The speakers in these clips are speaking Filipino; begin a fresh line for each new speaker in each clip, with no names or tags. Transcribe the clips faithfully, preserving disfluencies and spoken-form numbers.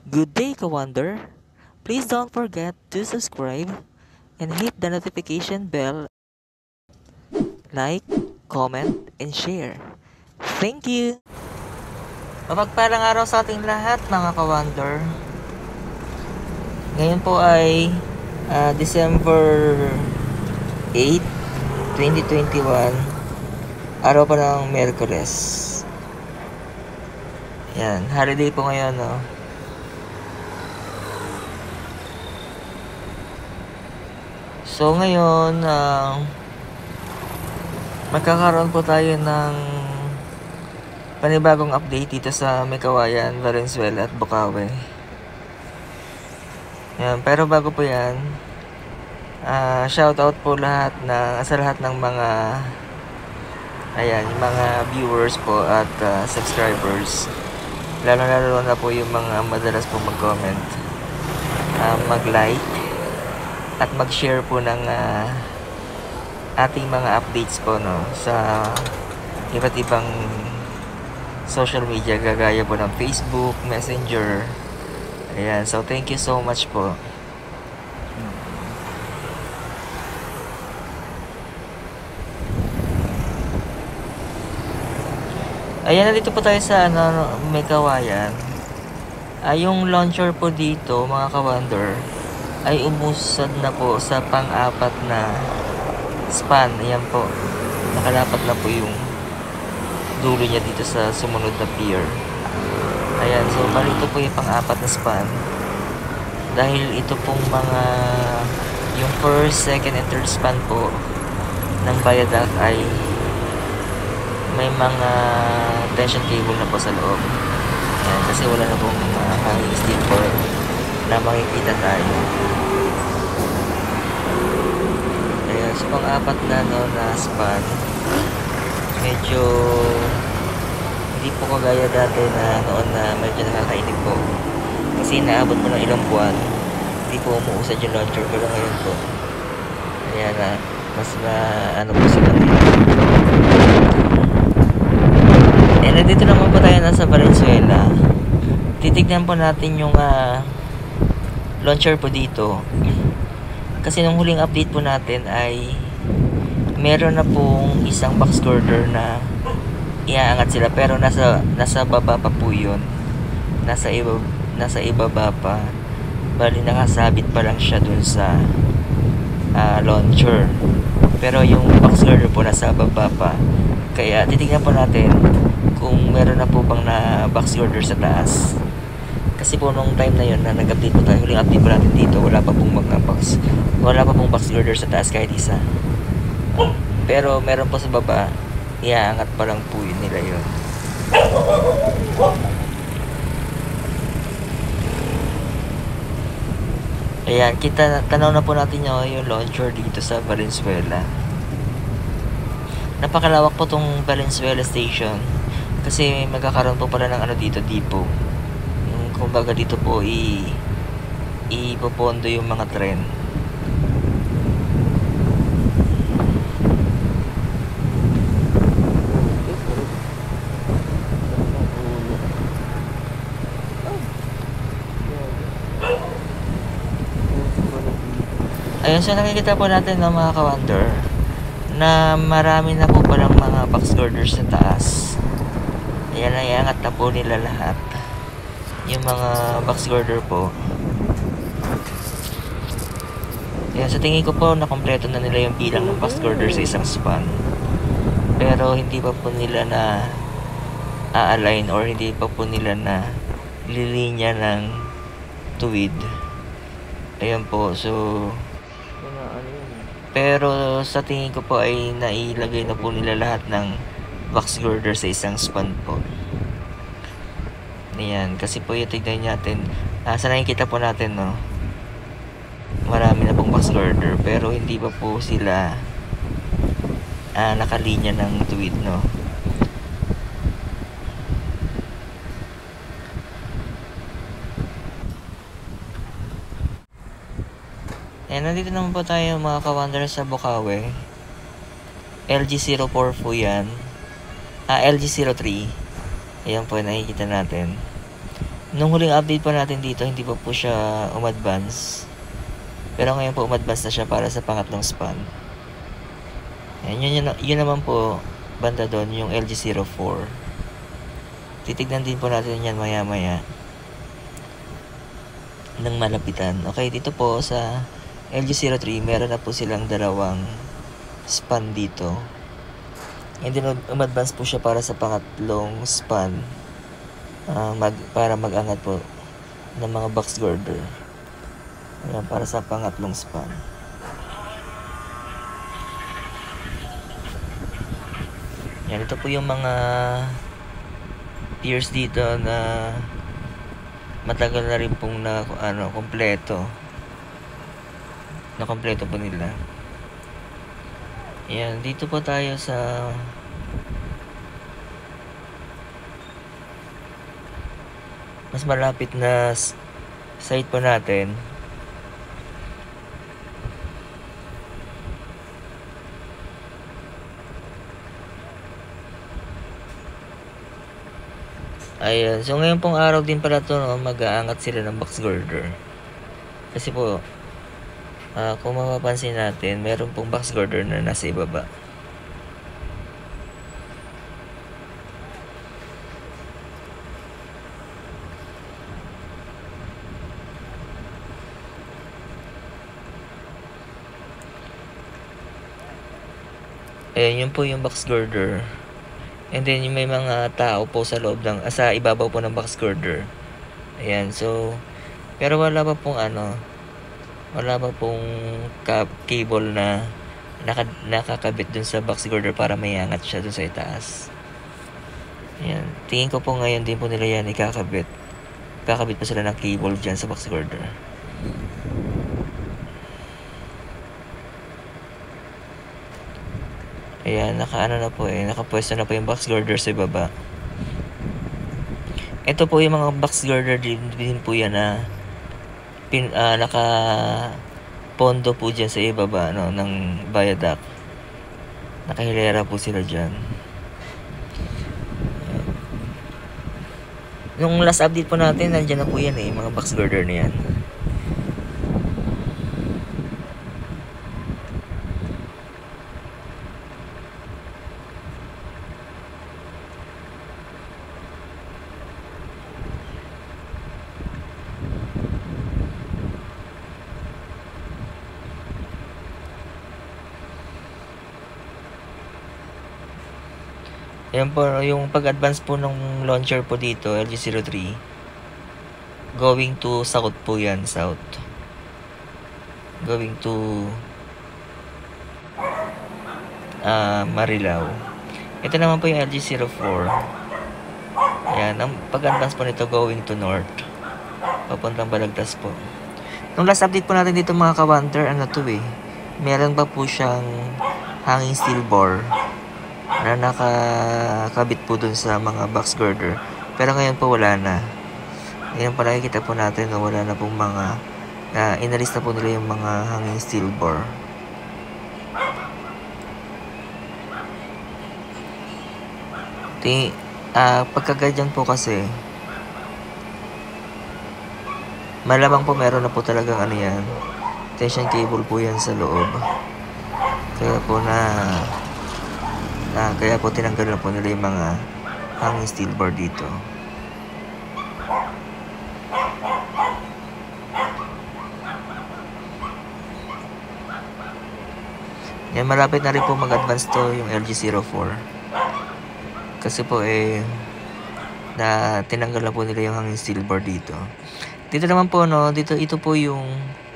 Good day, Kawander. Please don't forget to subscribe and hit the notification bell, like, comment, and share. Thank you! Mapagpalang araw sa ating lahat, mga Kawander. Ngayon po ay uh, December eighth, twenty twenty-one, araw pa ng Miyerkules. Yan, holiday po ngayon, no? So ngayon, uh, magkakaroon po tayo ng panibagong update dito sa Meycauayan, Valenzuela at Bocaue. Yan, pero bago po yan, uh, shoutout po lahat na, sa lahat ng mga ayan, mga viewers po at uh, subscribers. Lalo-lalo na po yung mga madalas po mag-comment, uh, mag-like, at mag-share po ng uh, ating mga updates po, no, sa iba't ibang social media gagaya po ng Facebook, Messenger. Ayan, so thank you so much po. Ayan, nandito po tayo sa ano, Meycauayan. Ay, yung launcher po dito, mga Kawander, ay umusad na po sa pang-apat na span. Ayan po, nakalapat na po yung dulo niya dito sa sumunod na pier. Ayan, so bali ito po yung pang-apat na span. Dahil ito pong mga yung first, second, and third span po ng viaduct ay may mga tension cable na po sa loob. Ayan, kasi wala na pong mga hanging steel cord na makikita tayo. Ayan, so pang-apat na, no, na span. Medyo hindi po kagaya dati na noon na medyo nakakainip po. Kasi naabot po ng ilang buwan, hindi po umuusad yung launcher, pero ngayon po, ayan na, mas na ano po sila. Eh, nandito naman po tayo nasa Valenzuela. Titignan po natin yung uh, launcher po dito. Kasi nung huling update po natin ay meron na pong isang box girder na iaangat sila, pero nasa nasa baba pa po yun. Nasa iba nasa ibaba pa. Bali nakasabit pa lang siya dun sa uh, launcher. Pero yung box girder po nasa baba pa. Kaya titignan po natin kung meron na po bang na box girder sa taas. Kasi po nung time na yun na nag-update po tayo, huling update po natin dito, wala pa pong mga box, wala pa pong box girder sa taas kahit isa. Pero meron po sa baba, iaangat pa lang po yun nila yun. Ayan, kita, tanaw na po natin yun, yung launcher dito sa Valenzuela. Napakalawak po tong Valenzuela station. Kasi magkakaroon po pala ng ano dito, depot. Yung kumbaga dito po i ipopondo yung mga tren. Ayun, so nakikita po natin, no, mga Kawander, na marami na po palang mga box girders sa taas. Ayan, naiangat na po nila lahat yung mga box girder po. Ayan, sa tingin ko po nakompleto na nila yung bilang ng box girder sa isang span, pero hindi pa po nila na a-align or hindi pa po nila na lilinya ng tuwid. Ayan po, so pero sa tingin ko po ay nailagay na po nila lahat ng box girder sa isang span po. Ayan, kasi po yung tignan natin, ah, sa nakikita po natin, no, marami na pong box girder, pero hindi pa po sila ah, nakalinya ng tuwid, no. Ayan, nandito naman po tayo, mga Kawander, sa Bocaue. L G zero four po yan. Ah, L G zero three. Ayan po, nakikita natin. Nung huling update po natin dito, hindi pa po siya umadvance. Pero ngayon po umadvance na siya para sa pangatlong span. Ayan, yun, yun, yun naman po, banda doon, yung L G zero four. Titignan din po natin yan maya maya ng malapitan. Okay, dito po sa L G zero three, meron na po silang dalawang span dito. And then umadvance po siya para sa pangatlong span, uh, mag, para mag-angat po ng mga box girder. Ayan, para sa pangatlong span. Yan, ito po yung mga piers dito na matagal na rin pong na ano, kompleto. Na kompleto po nila. Yan, dito po tayo sa mas malapit na site po natin. Ayan, so ngayon pong araw din pala to, no, mag-aangat sila ng box girder. Kasi po, uh, kung mapapansin natin, meron pong box girder na nasa ibaba. Ayan, yun po yung box girder. And then yung may mga tao po sa loob ng, ah, sa ibabaw po ng box girder. Ayan, so pero wala pa pong ano, wala pa pong cable na naka, nakakabit dun sa box girder para may angat siya dun sa itaas. Ayan, tingin ko po ngayon din po nila yan ikakabit. Kakabit pa sila ng cable dyan sa box girder. Ayan, nakaano na po eh, nakapwesto na po yung box girder sa baba. Ito po yung mga box girder din, din po yan na pin, uh, naka pondo po dyan sa ibaba, no, ng viaduct. Nakahilera po sila dyan. Nung last update po natin, nandyan na po yan eh, mga box girder na yan. Ayan po, yung pag-advance po ng launcher po dito, L G zero three, going to south po yan, south. Going to uh, Marilao. Ito naman po yung L G zero four. Ayan, ang pag-advance po nito going to north. Papuntang Balagtas po. Nung last update po natin dito mga ka-wonder, ano to eh, meron pa po siyang hanging steel bore na nakakabit po dun sa mga box girder. Pero ngayon po wala na. Ngayon po nakikita po natin na wala na pong mga uh, inalis na po nila yung mga hanging steel bore. Ting, uh, pagkagadyan po kasi malamang po meron na po talagang ano yan, tension cable po yan sa loob. Kaya po na Ah, kaya po tinanggal na po nila yung mga hanging steel bar dito. Yan, malapit na rin po mag-advance to yung L G zero four. Kasi po eh na tinanggal na po nila yung hanging steel bar dito. Dito naman po no, dito ito po yung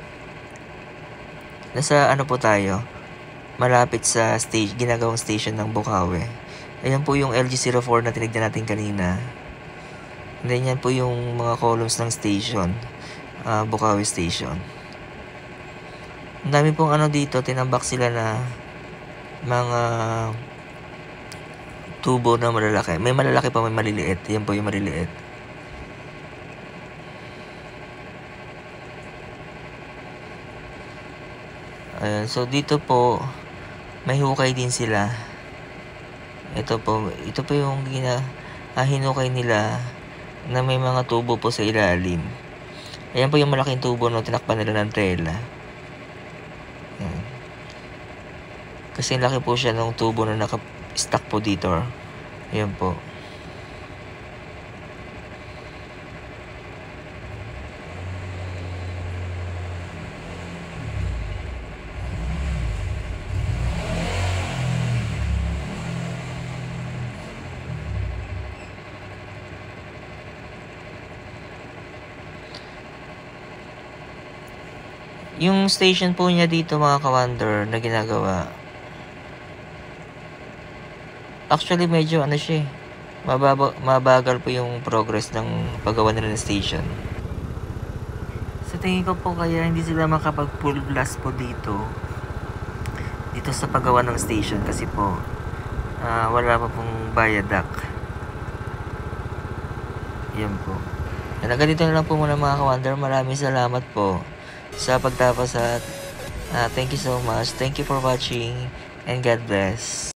nasa ano po tayo, malapit sa stage, ginagawang station ng Bukawi. Ayan po yung L G zero four na tinignan natin kanina. And then yan po yung mga columns ng station, uh, Bukawi Station. Ang dami pong ano dito, tinambak sila na mga tubo na malalaki. May malalaki pa, may maliliit. Yan po yung maliliit. Ayan, so dito po may hukay din sila. Ito po, ito po yung gina, ah, hinukay nila na may mga tubo po sa ilalim. Ayan po yung malaking tubo no, tinakpan nila ng tela. Ayan. Kasi laki po siya ng tubo na naka-stack po dito. Ayan po. Yung station po niya dito mga ka-wonder na ginagawa, actually medyo ano siya eh, mababa, mabagal po yung progress ng paggawa nila ng station. Sa tingin ko po kaya hindi sila makapag full blast po dito dito sa paggawa ng station kasi po uh, wala pa pong viaduct. Yan po. Hanggang dito na lang po muna mga ka-wonder. Maraming salamat po sa pagtapos at uh, thank you so much. Thank you for watching and God bless.